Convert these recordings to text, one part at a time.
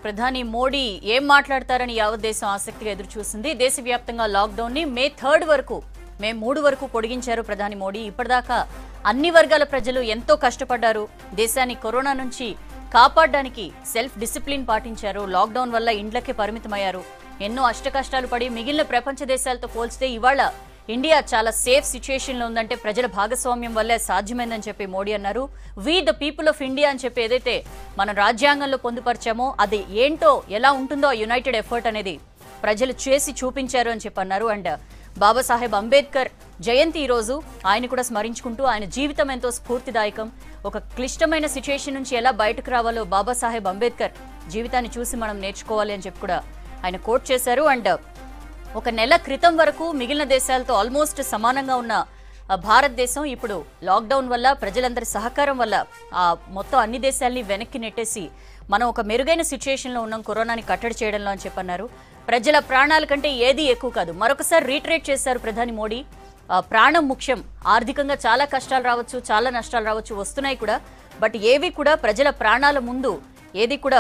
ప్రధాని మోడీ ఏం మాట్లాడతారని యావత్ దేశం ఆసక్తిగా ఎదురు చూసింది. దేశవ్యాప్తంగా లాక్డౌన్ ని మే 3 వరకు మే 3 వరకు పొడిగించారు ప్రధాని మోడీ. ఇప్పటిదాకా అన్ని వర్గాల ప్రజలు ఎంతో కష్టపడ్డారు. దేశాన్ని కరోనా నుంచి కాపాడడానికి సెల్ఫ్ డిసిప్లిన్ పాటించారు. లాక్డౌన్ వల్ల ఇండ్లకే పరిమితమయ్యారు. ఎన్నో అష్టకష్టాలు పడి మిగిలిన ప్రపంచ దేశాలతో పోల్చితే ఇవాళ ఇండియా చాలా సేఫ్ సిచ్యుయేషన్ లో ఉందంటే ప్రజల భాగస్వామ్యం వల్లే సాధ్యమైందని చెప్పి మోడీ అన్నారు. We the people of India అని చెప్పి ఏదైతే మనం రాజ్యాంగంలో పొందుపరిచామో అది ఏంటో ఎలా ఉంటుందో యునైటెడ్ ఎఫర్ట్ అనేది ప్రజలు చేసి చూపించారు అని చెప్పి అన్నారు. అండ్ బాబాసాహెబ్ అంబేద్కర్ జయంతి ఈ రోజు ఆయన కూడా స్మరించుకుంటూ ఆయన జీవితం ఎంతో స్ఫూర్తిదాయకం. ఒక క్లిష్టమైన సిచ్యుయేషన్ నుంచి ఎలా బయటకు రావాలో బాబాసాహెబ్ అంబేద్కర్ జీవితాన్ని చూసి మనం నేర్చుకోవాలి అని చెప్పి కూడా ఆయన కోట్ చేశారు. అండ్ ఒక నెల క్రితం వరకు మిగిలిన దేశాలతో ఆల్మోస్ట్ సమానంగా ఉన్న భారతదేశం ఇప్పుడు లాక్డౌన్ వల్ల ప్రజలందరి సహకారం వల్ల మొత్తం అన్ని దేశాలని వెనక్కి నెట్టేసి మనం ఒక మెరుగైన సిచ్యుయేషన్లో ఉన్నాం కరోనాని కట్టడి చేయడంలో అని చెప్పన్నారు. ప్రజల ప్రాణాల కంటే ఏది ఎక్కువ కాదు. మరొకసారి రీట్రేట్ చేశారు ప్రధాని మోడీ. ప్రాణం ముఖ్యం. ఆర్థికంగా చాలా కష్టాలు రావచ్చు, చాలా నష్టాలు రావచ్చు, వస్తున్నాయి కూడా. బట్ ఏవి కూడా ప్రజల ప్రాణాల ముందు ఏది కూడా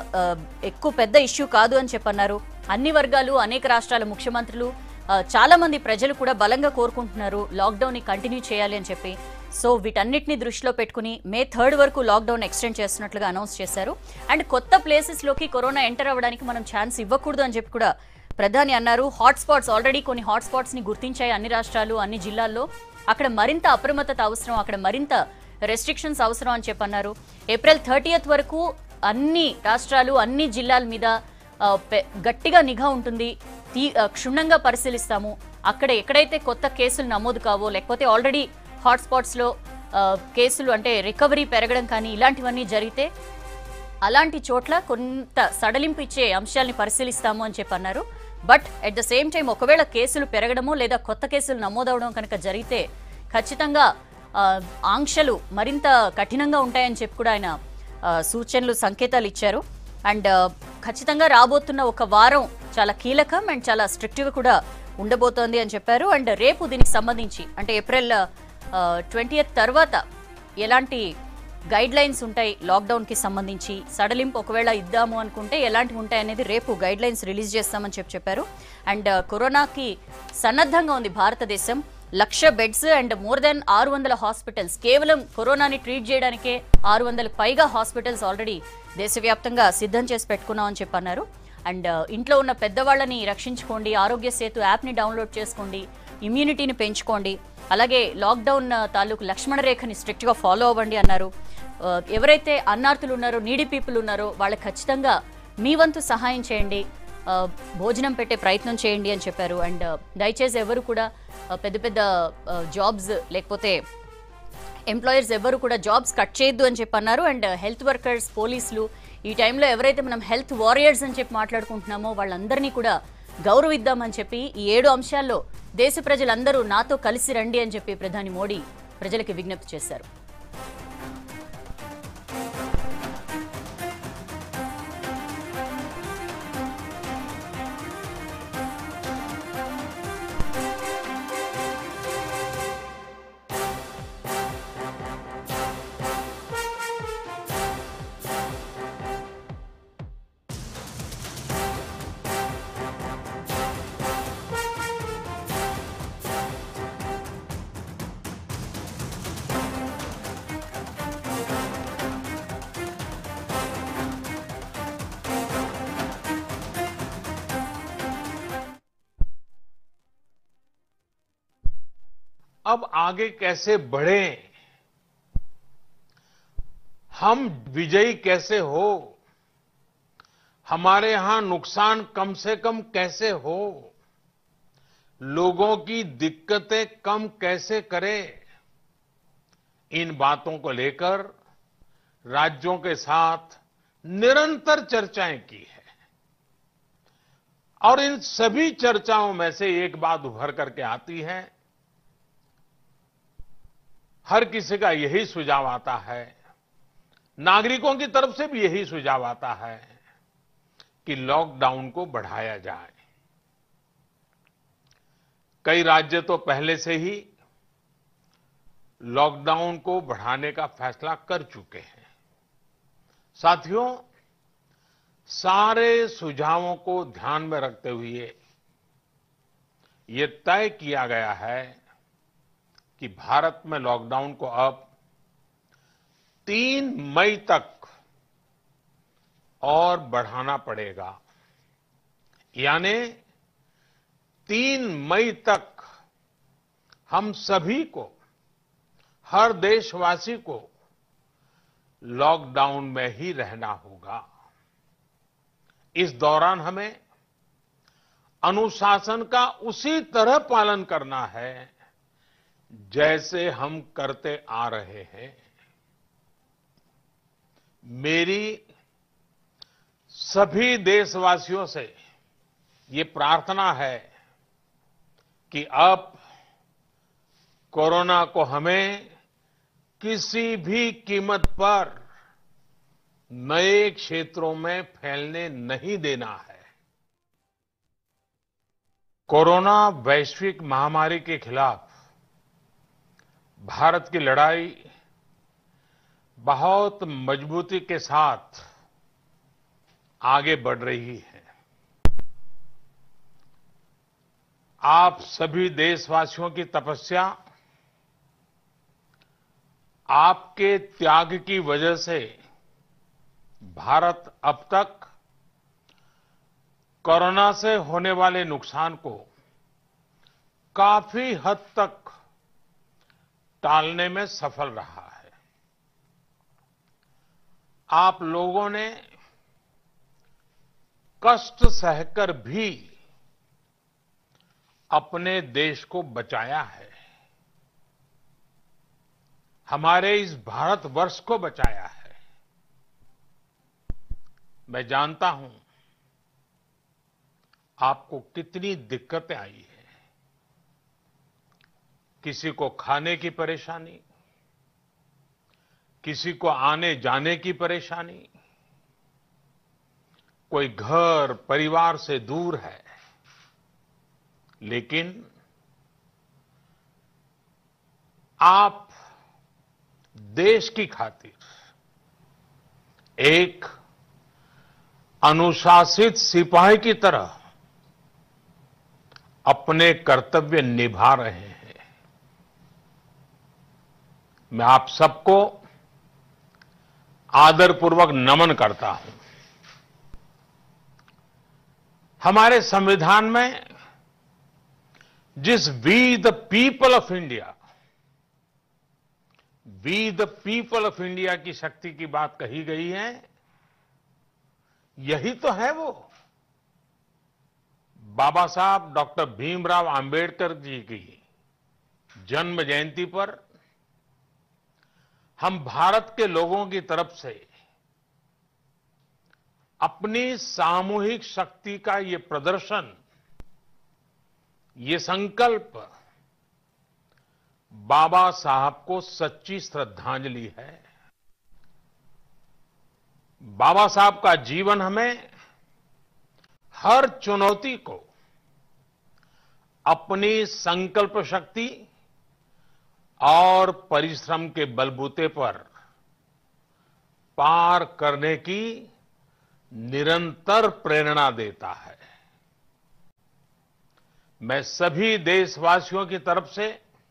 పెద్ద ఇష్యూ కాదు అని చెప్పన్నారు. అన్ని వర్గాలు, అనేక రాష్ట్రాల ముఖ్యమంత్రులు, చాలా మంది ప్రజలు కూడా బలంగా కోరుకుంటున్నారు లాక్డౌన్ ని కంటిన్యూ చేయాలి అని చెప్పి. సో వీటన్నిటిని దృష్టిలో పెట్టుకుని మే 3 వరకు లాక్డౌన్ ఎక్స్టెండ్ చేస్తున్నట్లుగా అనౌన్స్ చేశారు. అండ్ కొత్త ప్లేసెస్ లోకి కరోనా ఎంటర్ అవ్వడానికి మనం ఛాన్స్ ఇవ్వకూడదు అని చెప్పి కూడా ప్రధాని అన్నారు. హాట్స్పాట్స్ ఆల్రెడీ కొన్ని హాట్స్పాట్స్ ని గుర్తించాయి అన్ని రాష్ట్రాలు, అన్ని జిల్లాల్లో. అక్కడ మరింత అప్రమత్తత అవసరం, అక్కడ మరింత రెస్ట్రిక్షన్స్ అవసరం అని చెప్పన్నారు. ఏప్రిల్ 30 వరకు అన్ని రాష్ట్రాలు, అన్ని జిల్లాల మీద గట్టిగా నిఘా ఉంటుంది. క్షుణ్ణంగా పరిశీలిస్తాము. అక్కడ ఎక్కడైతే కొత్త కేసులు నమోదు కావో, లేకపోతే ఆల్రెడీ హాట్స్పాట్స్ లో కేసులు అంటే రికవరీ పెరగడం కానీ ఇలాంటివన్నీ జరిగితే అలాంటి చోట్ల కొంత సడలింపు ఇచ్చే అంశాలని పరిశీలిస్తాము అని చెప్పన్నారు. But at the same time ఒకవేళ కేసులు పెరగడమో లేదా కొత్త కేసులు నమోదవడం కనుక జరిగితే ఖచ్చితంగా ఆంక్షలు మరింత కఠినంగా ఉంటాయని చెప్పి కూడా ఆయన సూచనలు, సంకేతాలు ఇచ్చారు. అండ్ ఖచ్చితంగా రాబోతున్న ఒక వారం చాలా కీలకం అండ్ చాలా స్ట్రిక్ట్గా కూడా ఉండబోతోంది అని చెప్పారు. అండ్ రేపు దీనికి సంబంధించి అంటే ఏప్రిల్ 20 తర్వాత ఎలాంటి గైడ్ లైన్స్ ఉంటాయి లాక్డౌన్కి సంబంధించి, సడలింపు ఒకవేళ ఇద్దాము అనుకుంటే ఎలాంటివి ఉంటాయి అనేది రేపు గైడ్ లైన్స్ రిలీజ్ చేస్తామని చెప్పారు. అండ్ కరోనాకి సన్నద్ధంగా ఉంది భారతదేశం. 1,00,000 beds and more than 600 hospitals. కేవలం కరోనాని ట్రీట్ చేయడానికే 600 పైగా హాస్పిటల్స్ ఆల్రెడీ దేశవ్యాప్తంగా సిద్ధం చేసి పెట్టుకున్నామని చెప్పన్నారు. అండ్ ఇంట్లో ఉన్న పెద్దవాళ్ళని రక్షించుకోండి, ఆరోగ్య సేతు యాప్ని డౌన్లోడ్ చేసుకోండి, ఇమ్యూనిటీని పెంచుకోండి, అలాగే లాక్డౌన్ తాలూకు లక్ష్మణ రేఖని స్ట్రిక్ట్గా ఫాలో అవ్వండి అన్నారు. ఎవరైతే అన్నార్థులు ఉన్నారో, నీడీ పీపుల్ ఉన్నారో వాళ్ళకి ఖచ్చితంగా మీ వంతు సహాయం చేయండి, భోజనం పెట్టే ప్రయత్నం చేయండి అని చెప్పారు. అండ్ దయచేసి ఎవరు కూడా పెద్ద జాబ్స్ లేకపోతే ఎంప్లాయర్స్ ఎవరు కూడా జాబ్స్ కట్ చేయొద్దు అని చెప్పన్నారు. అండ్ హెల్త్ వర్కర్స్, పోలీసులు ఈ టైంలో ఎవరైతే మనం హెల్త్ వారియర్స్ అని చెప్పి మాట్లాడుకుంటున్నామో వాళ్ళందరినీ కూడా గౌరవిద్దామని చెప్పి ఈ 7 అంశాల్లో దేశ ప్రజలందరూ నాతో కలిసి రండి అని చెప్పి ప్రధాని మోడీ ప్రజలకు విజ్ఞప్తి చేశారు. अब आगे कैसे बढ़ें, हम विजयी कैसे हो, हमारे यहां नुकसान कम से कम कैसे हो, लोगों की दिक्कतें कम कैसे करें, इन बातों को लेकर राज्यों के साथ निरंतर चर्चाएं की है. और इन सभी चर्चाओं में से एक बात उभर करके आती है, हर किसी का यही सुझाव आता है, नागरिकों की तरफ से भी यही सुझाव आता है कि लॉकडाउन को बढ़ाया जाए. कई राज्य तो पहले से ही लॉकडाउन को बढ़ाने का फैसला कर चुके हैं. साथियों, सारे सुझावों को ध्यान में रखते हुए ये तय किया गया है कि भारत में लॉकडाउन को अब 3 मई तक और बढ़ाना पड़ेगा। यानी 3 मई तक हम सभी को, हर देशवासी को लॉकडाउन में ही रहना होगा। इस दौरान हमें अनुशासन का उसी तरह पालन करना है जैसे हम करते आ रहे हैं। मेरी सभी देशवासियों से ये प्रार्थना है कि अब कोरोना को हमें किसी भी कीमत पर नए क्षेत्रों में फैलने नहीं देना है। कोरोना वैश्विक महामारी के खिलाफ भारत की लड़ाई बहुत मजबूती के साथ आगे बढ़ रही है। आप सभी देशवासियों की तपस्या, आपके त्याग की वजह से भारत अब तक कोरोना से होने वाले नुकसान को काफी हद तक टालने में सफल रहा है। आप लोगों ने कष्ट सहकर भी अपने देश को बचाया है, हमारे इस भारतवर्ष को बचाया है। मैं जानता हूं आपको कितनी दिक्कतें आई हैं। किसी को खाने की परेशानी, किसी को आने जाने की परेशानी, कोई घर परिवार से दूर है, लेकिन आप देश की खातिर एक अनुशासित सिपाही की तरह अपने कर्तव्य निभा रहे हैं। मैं आप सबको आदरपूर्वक नमन करता हूं। हमारे संविधान में जिस we the people of India, we the people of India की शक्ति की बात कही गई है, यही तो है वो। बाबा साहब डॉक्टर भीमराव अंबेडकर जी की जन्म जयंती पर हम भारत के लोगों की तरफ से अपनी सामूहिक शक्ति का ये प्रदर्शन, ये संकल्प बाबा साहब को सच्ची श्रद्धांजलि है। बाबा साहब का जीवन हमें हर चुनौती को अपनी संकल्प शक्ति और परिश्रम के बलबूते पर पार करने की निरंतर प्रेरणा देता है। मैं सभी देशवासियों की तरफ से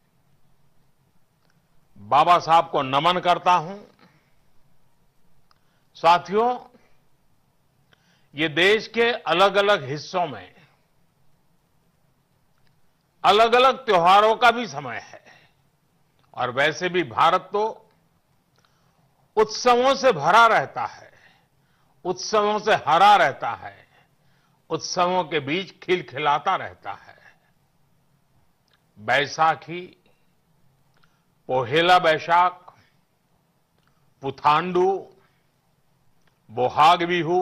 बाबा साहब को नमन करता हूं। साथियों, ये देश के अलग अलग हिस्सों में अलग अलग त्योहारों का भी समय है, और वैसे भी भारत तो उत्सवों से भरा रहता है, उत्सवों से हरा रहता है, उत्सवों के बीच खिलखिलाता रहता है। बैसाखी, पोहेला बैशाख, पुथांडू, बोहाग बिहू,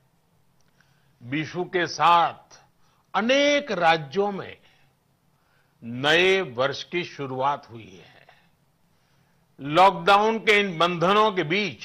बिशु के साथ अनेक राज्यों में नए वर्ष की शुरुआत हुई है। लॉकडाउन के इन बंधनों के बीच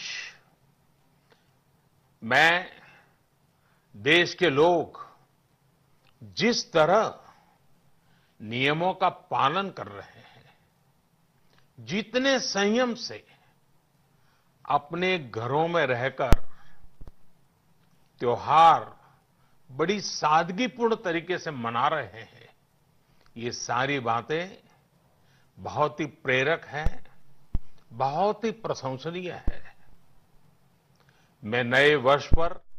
मैं देश के लोग जिस तरह नियमों का पालन कर रहे हैं, जितने संयम से अपने घरों में रहकर त्योहार बड़ी सादगीपूर्ण तरीके से मना रहे हैं, ये सारी बातें बहुत ही प्रेरक है, बहुत ही प्रशंसनीय है। मैं नए वर्ष पर